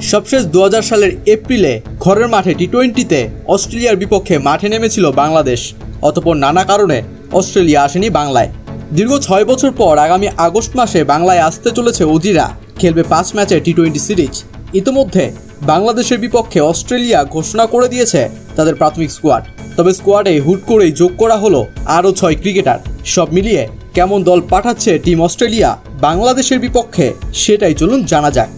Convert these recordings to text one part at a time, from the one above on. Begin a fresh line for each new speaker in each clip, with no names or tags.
সবশেষ 2000 সালের এপ্রিলে ঘরের মাঠে টি-20তে অস্ট্রেলিয়ার বিপক্ষে মাঠে নেমেছিল বাংলাদেশ। অতঃপর নানা কারণে অস্ট্রেলিয়া আসেনি বাংলায়। দীর্ঘ 6 বছর পর আগামী আগস্ট মাসে বাংলায় আসতে চলেছে অজিরা, খেলবে 5 ম্যাচের টি-20 সিরিজ। ইতিমধ্যে বাংলাদেশের বিপক্ষে অস্ট্রেলিয়া ঘোষণা করে দিয়েছে তাদের প্রাথমিক স্কোয়াড। তবে স্কোয়াডে হুট করেই যোগ করা হলো আরও 6 ক্রিকেটার। সব মিলিয়ে কেমন দল পাঠাচ্ছে টিম অস্ট্রেলিয়া বাংলাদেশের বিপক্ষে, সেটাই চলুন জানা যাক।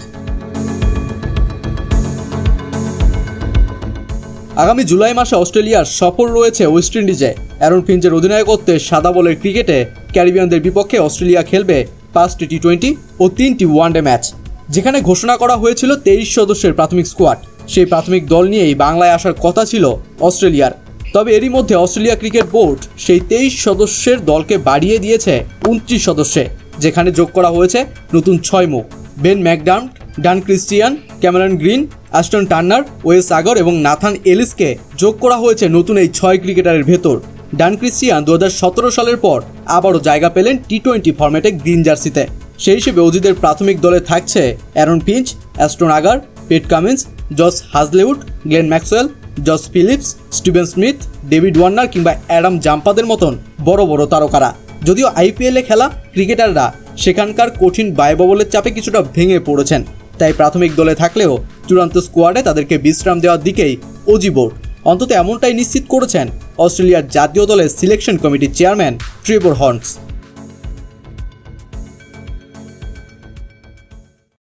আগামী জুলাই মাসে অস্ট্রেলিয়ার সফর রয়েছে ওয়েস্ট ইন্ডিজে। অ্যারন ফিঞ্চের অধিনায়কত্বে সাদা বলের ক্রিকেটে ক্যারিবিয়ানদের বিপক্ষে অস্ট্রেলিয়া খেলবে 5টি টি-20 ও 3টি ওয়ানডে ম্যাচ। যেখানে ঘোষণা করা হয়েছিল 23 সদস্যের প্রাথমিক স্কোয়াড। সেই প্রাথমিক দল নিয়েই বাংলায় আসার কথা ছিল অস্ট্রেলিয়ার। তবে এরই মধ্যে অস্ট্রেলিয়া ক্রিকেট বোর্ড সেই 23 সদস্যের দলকে বাড়িয়ে দিয়েছে 29 সদস্যে, যেখানে যোগ করা হয়েছে নতুন 6 মুখ। Ben McDermott, Dan Christian, Cameron Green, Ashton Turner, Wes সাগর এবং নাথান এলিসকে যোগ করা হয়েছে নতুন এই 6 ক্রিকেটারের ভেতর। ডান ক্রিস্টিয়ান 2017 সালের পর আবারও জায়গা পেলেন টি-20 ফরম্যাটে গ্রিন জার্সিতে। সেই হিসেবে অজিদের প্রাথমিক দলে থাকছে Aaron Finch, Ashton Agar, Pat Cummins, Josh Hazlewood, Glenn Maxwell, Josh Philippe, Steven Smith, David Warner কিংবা অ্যাডাম জাম্পাদের মতন বড় বড় তারকারা। যদিও আইপিএলে খেলা ক্রিকেটাররা সেখানকার কঠিন ব্যয়বহুলের চাপে কিছুটা ভেঙে পড়েছেন, তাই প্রাথমিক দলে থাকলেও চূড়ান্ত স্কোয়াডে তাদেরকে বিশ্রাম দেওয়ার দিকেই অজি বোর্ড। অন্তত এমনটাই নিশ্চিত করেছেন অস্ট্রেলিয়ার জাতীয় দলের সিলেকশন কমিটির চেয়ারম্যান ট্রেভর হর্নস।